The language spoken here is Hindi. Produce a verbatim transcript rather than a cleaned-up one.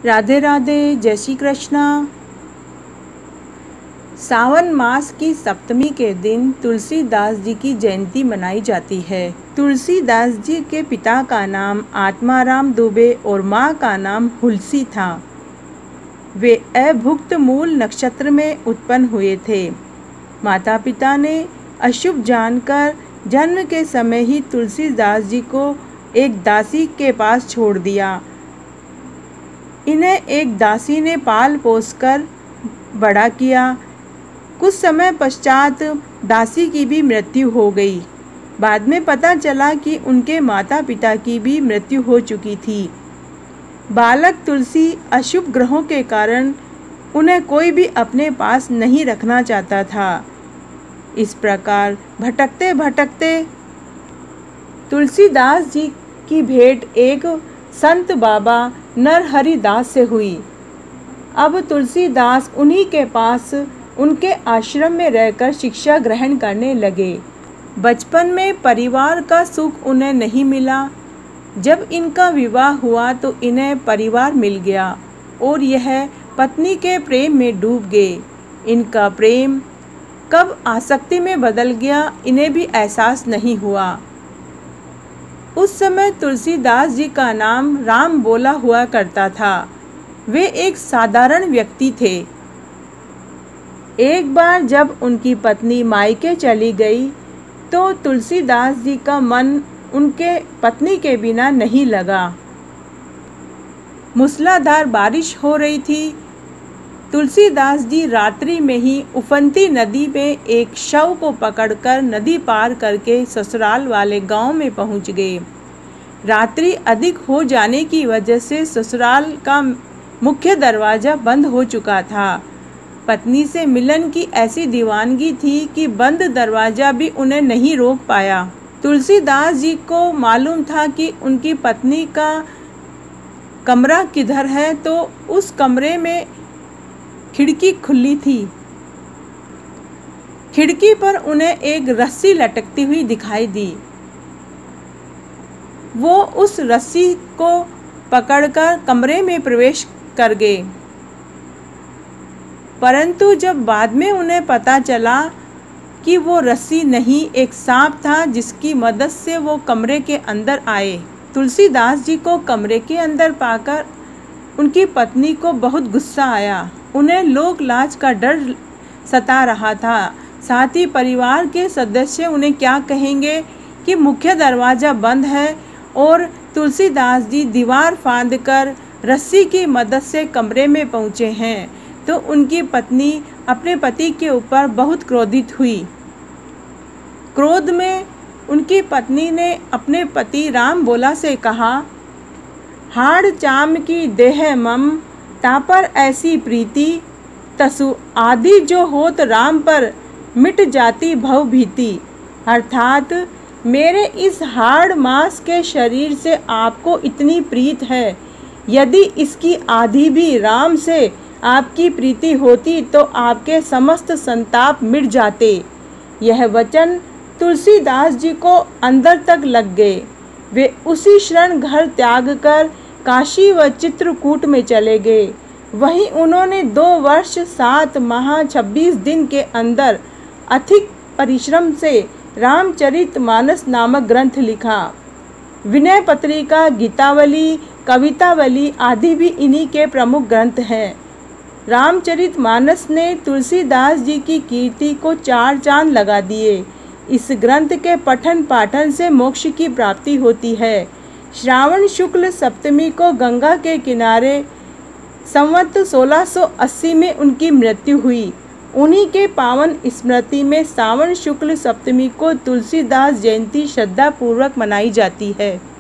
राधे राधे, जय श्री कृष्णा। सावन मास की सप्तमी के दिन तुलसीदास जी की जयंती मनाई जाती है। तुलसीदास जी के पिता का नाम आत्माराम दुबे और माँ का नाम हुलसी था। वे अभुक्त मूल नक्षत्र में उत्पन्न हुए थे। माता पिता ने अशुभ जानकर जन्म के समय ही तुलसीदास जी को एक दासी के पास छोड़ दिया। इन्हें एक दासी ने पाल पोसकर बड़ा किया। कुछ समय पश्चात दासी की भी मृत्यु हो गई। बाद में पता चला कि उनके माता पिता की भी मृत्यु हो चुकी थी। बालक तुलसी अशुभ ग्रहों के कारण उन्हें कोई भी अपने पास नहीं रखना चाहता था। इस प्रकार भटकते भटकते तुलसीदास जी की भेंट एक संत बाबा नरहरि दास से हुई। अब तुलसीदास उन्हीं के पास उनके आश्रम में रहकर शिक्षा ग्रहण करने लगे। बचपन में परिवार का सुख उन्हें नहीं मिला। जब इनका विवाह हुआ तो इन्हें परिवार मिल गया और यह पत्नी के प्रेम में डूब गए। इनका प्रेम कब आसक्ति में बदल गया इन्हें भी एहसास नहीं हुआ। उस समय तुलसीदास जी का नाम राम बोला हुआ करता था। वे एक साधारण व्यक्ति थे। एक बार जब उनकी पत्नी मायके चली गई तो तुलसीदास जी का मन उनके पत्नी के बिना नहीं लगा। मूसलाधार बारिश हो रही थी। तुलसीदास जी रात्रि में ही उफनती नदी में एक शव को पकड़कर नदी पार करके ससुराल वाले गांव में पहुंच गए। रात्रि अधिक हो जाने की वजह से ससुराल का मुख्य दरवाज़ा बंद हो चुका था। पत्नी से मिलन की ऐसी दीवानगी थी कि बंद दरवाज़ा भी उन्हें नहीं रोक पाया। तुलसीदास जी को मालूम था कि उनकी पत्नी का कमरा किधर है, तो उस कमरे में खिड़की खुली थी। खिड़की पर उन्हें एक रस्सी लटकती हुई दिखाई दी। वो उस रस्सी को पकड़कर कमरे में प्रवेश कर गए। परंतु जब बाद में उन्हें पता चला कि वो रस्सी नहीं, एक सांप था जिसकी मदद से वो कमरे के अंदर आए। तुलसीदास जी को कमरे के अंदर पाकर उनकी पत्नी को बहुत गुस्सा आया। उन्हें लोक लाज का डर सता रहा था। साथ ही परिवार के सदस्य उन्हें क्या कहेंगे कि मुख्य दरवाज़ा बंद है और तुलसीदास जी दीवार फांदकर रस्सी की मदद से कमरे में पहुँचे हैं। तो उनकी पत्नी अपने पति के ऊपर बहुत क्रोधित हुई। क्रोध में उनकी पत्नी ने अपने पति राम बोला से कहा, हाड़ चाम की देह मम तापर ऐसी प्रीति, तसु आदि जो होत राम पर मिट जाती भव भीति। अर्थात मेरे इस हाड़ मांस के शरीर से आपको इतनी प्रीत है, यदि इसकी आधी भी राम से आपकी प्रीति होती तो आपके समस्त संताप मिट जाते। यह वचन तुलसीदास जी को अंदर तक लग गए। वे उसी क्षण घर त्याग कर काशी व चित्रकूट में चले गए। वहीं उन्होंने दो वर्ष सात माह छब्बीस दिन के अंदर अधिक परिश्रम से रामचरितमानस नामक ग्रंथ लिखा। विनय पत्रिका, गीतावली, कवितावली आदि भी इन्हीं के प्रमुख ग्रंथ हैं। रामचरितमानस ने तुलसीदास जी की कीर्ति को चार चांद लगा दिए। इस ग्रंथ के पठन पाठन से मोक्ष की प्राप्ति होती है। श्रावण शुक्ल सप्तमी को गंगा के किनारे संवत सोलह सौ अस्सी में उनकी मृत्यु हुई। उन्हीं के पावन स्मृति में सावन शुक्ल सप्तमी को तुलसीदास जयंती श्रद्धापूर्वक मनाई जाती है।